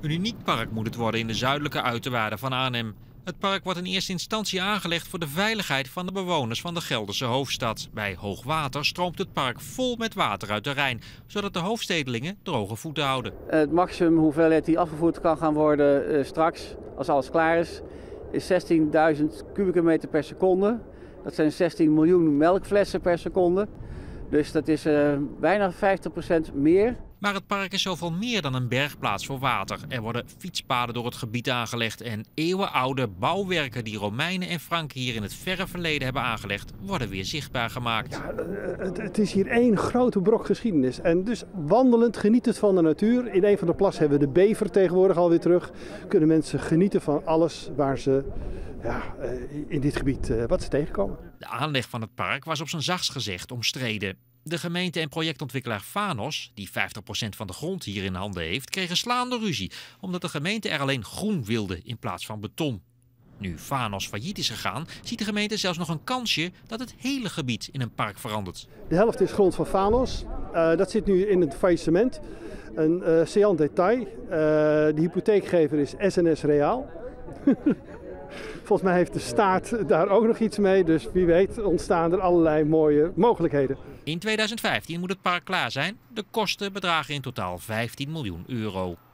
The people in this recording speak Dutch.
Een uniek park moet het worden in de zuidelijke uiterwaarden van Arnhem. Het park wordt in eerste instantie aangelegd voor de veiligheid van de bewoners van de Gelderse hoofdstad. Bij hoogwater stroomt het park vol met water uit de Rijn, zodat de hoofdstedelingen droge voeten houden. Het maximum hoeveelheid die afgevoerd kan gaan worden straks, als alles klaar is 16.000 kubieke meter per seconde. Dat zijn 16 miljoen melkflessen per seconde. Dus dat is bijna 50% meer. Maar het park is zoveel meer dan een bergplaats voor water. Er worden fietspaden door het gebied aangelegd en eeuwenoude bouwwerken die Romeinen en Franken hier in het verre verleden hebben aangelegd, worden weer zichtbaar gemaakt. Ja, het is hier één grote brok geschiedenis. En dus wandelend genietend van de natuur. In een van de plassen hebben we de bever tegenwoordig alweer terug. Kunnen mensen genieten van alles waar ze in dit gebied wat ze tegenkomen. De aanleg van het park was op zijn zachtst gezegd omstreden. De gemeente en projectontwikkelaar Fanos, die 50% van de grond hier in handen heeft, kregen slaande ruzie, omdat de gemeente er alleen groen wilde in plaats van beton. Nu Fanos failliet is gegaan, ziet de gemeente zelfs nog een kansje dat het hele gebied in een park verandert. De helft is grond van Fanos. Dat zit nu in het faillissement. Een saillant detail. De hypotheekgever is SNS Reaal. Volgens mij heeft de staat daar ook nog iets mee, dus wie weet ontstaan er allerlei mooie mogelijkheden. In 2015 moet het park klaar zijn. De kosten bedragen in totaal 15 miljoen euro.